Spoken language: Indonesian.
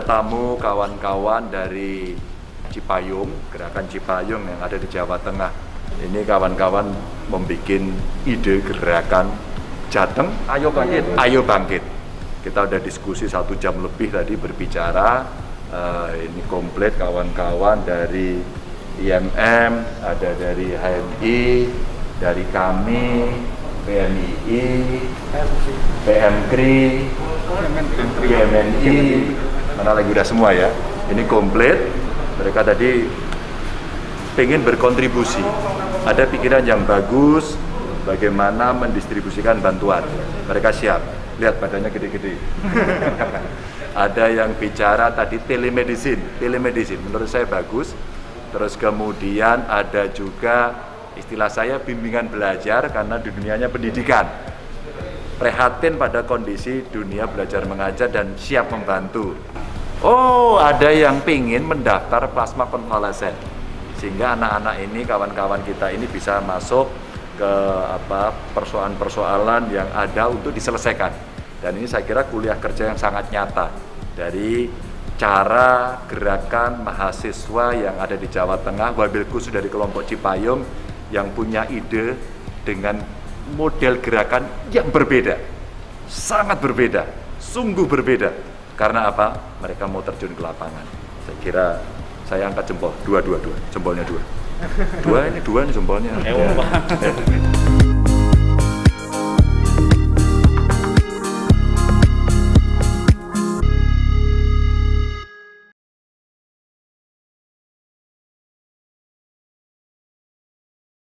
ada tamu kawan-kawan dari Cipayung, gerakan Cipayung yang ada di Jawa Tengah. Ini kawan-kawan membuat ide gerakan Jateng, ayo bangkit, ayo bangkit. Kita udah diskusi 1 jam lebih tadi berbicara. Ini komplit kawan-kawan dari IMM, ada dari HMI, dari kami, PMII, PMKRI, PMNI, mana lagi udah semua ya. Ini komplit. Mereka tadi pengen berkontribusi. Ada pikiran yang bagus, bagaimana mendistribusikan bantuan. Mereka siap. Lihat badannya gede-gede. Ada yang bicara tadi telemedicine. Menurut saya bagus. Terus kemudian ada juga istilah saya bimbingan belajar karena di dunianya pendidikan. Prihatin pada kondisi dunia belajar mengajar dan siap membantu. Oh, ada yang pingin mendaftar plasma konvalesen sehingga anak-anak ini, kawan-kawan kita ini bisa masuk ke persoalan-persoalan yang ada untuk diselesaikan. Dan ini saya kira kuliah kerja yang sangat nyata dari cara gerakan mahasiswa yang ada di Jawa Tengah, wabil khusus dari kelompok Cipayung yang punya ide dengan model gerakan yang berbeda, sangat berbeda, sungguh berbeda. Karena apa? Mereka mau terjun ke lapangan. Saya kira saya angkat jempol, dua, jempolnya dua. Dua ini jempolnya.